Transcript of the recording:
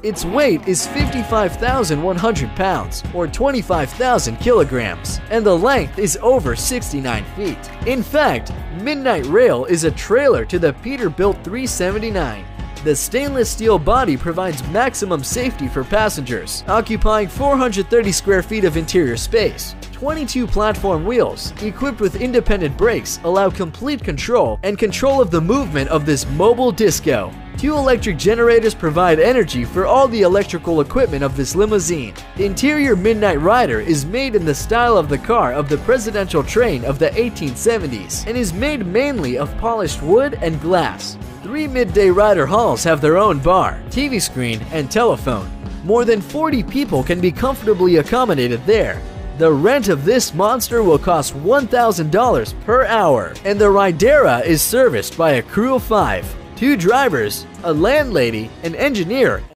Its weight is 55,100 pounds, or 25,000 kilograms, and the length is over 69 feet. In fact, Midnight Rail is a trailer to the Peterbilt 379. The stainless steel body provides maximum safety for passengers, occupying 430 square feet of interior space. 22 platform wheels, equipped with independent brakes, allow complete control of the movement of this mobile disco. 2 electric generators provide energy for all the electrical equipment of this limousine. The interior Midnight Rider is made in the style of the car of the presidential train of the 1870s and is made mainly of polished wood and glass. 3 Midday Rider halls have their own bar, TV screen, and telephone. More than 40 people can be comfortably accommodated there. The rent of this monster will cost $1,000 per hour, and the Ridera is serviced by a crew of 5, 2 drivers, a landlady, an engineer,